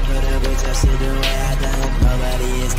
comfortable, touch it the way I done. Nobody is